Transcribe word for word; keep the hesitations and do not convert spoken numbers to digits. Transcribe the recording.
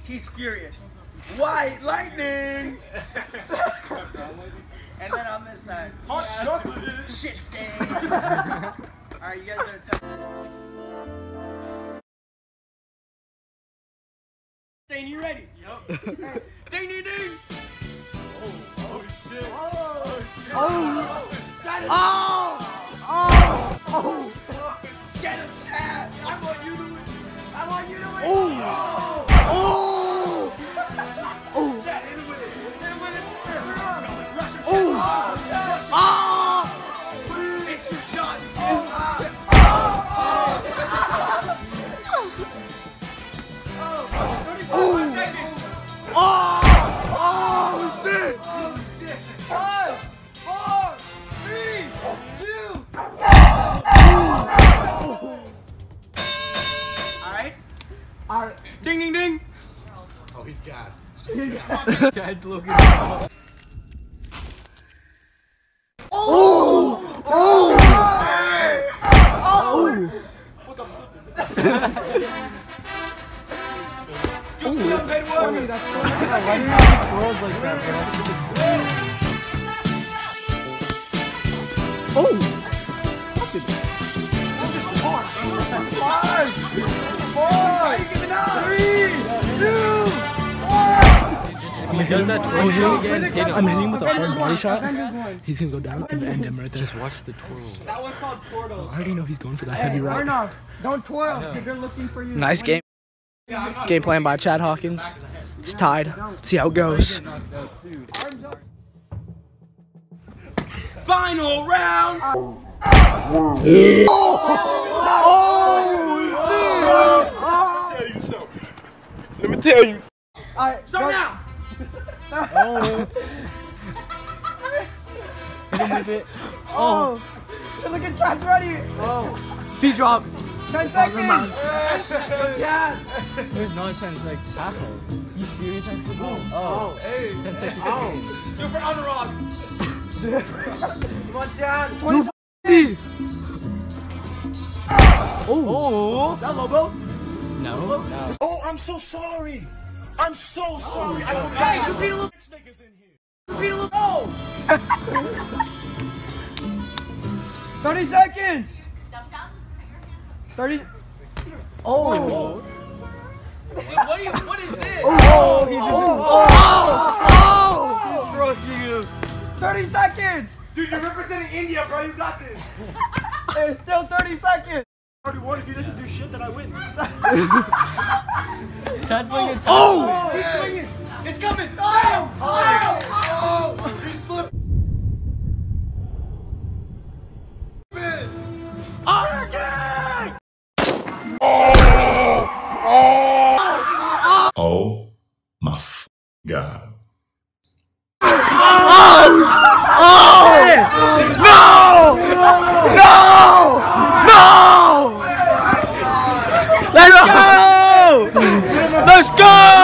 he's furious. White lightning! And then on this side, hot chocolate, shit stain. Alright, you guys gotta tell. Stain, you ready? Yup. Ding ding ding! Oh, oh shit. Oh, shit. Oh! Oh! Oh! Oh! Get him, Chad! I want you to win! I want you to win! Oh! Oh! Oh! Chad, hit him with it! Hit him with it! Rush him! Oh! Oh! It's your shot! Oh! Oh! Oh! Oh! Oh! Shit! Oh shit! Five, four, three, two. All right. All right. Ding ding ding. Oh, he's gassed. He's gassed. Guys, look at him. Oh! Oh! Oh! Look, I'm slipping. Oh, that's funny. That's funny. Why do you have twirls like that, bro? Oh! Five, four, three, two, one. If he does that twirl shit again, hit him. I'm hitting him with a hard body shot. He's gonna go down and end him right there. Just watch the twirl. That one's called portals. I already know he's going for that heavy right. Arnav, don't twirl because they're looking for you. Nice game. Game plan by Chad Hawkins. It's tied. Let's see how it goes. Final round. Oh! Let me tell you. All right, start now. Oh. Hit him with it. Oh. So look at Chad's ready. Oh. Feet drop. Ten seconds. Chad. There's no ten seconds. Tackle. You serious? Oh. Oh. Hey. ten seconds. Oh. Do it for Arnav. Come on, Chad. twenty. Oh. Oh. Is that logo? No. no. Oh, I'm so sorry. I'm so sorry. I forgot. Hey, just read a little. Niggas in here. Read a little. Oh. Thirty seconds. Thirty. Oh. Oh. Wait, what are you? What is this? Oh. He's Oh. Oh. He's broke you. Thirty seconds. Dude, you're representing India, bro. You got this. There's still thirty seconds. I already won. If he doesn't do shit, then I win. Chad's playing a Oh. He's swinging. It's coming. Oh. Oh. Oh. He slipped. Oh my f God. Oh! Oh! No! No! No! Let's go! Let's go!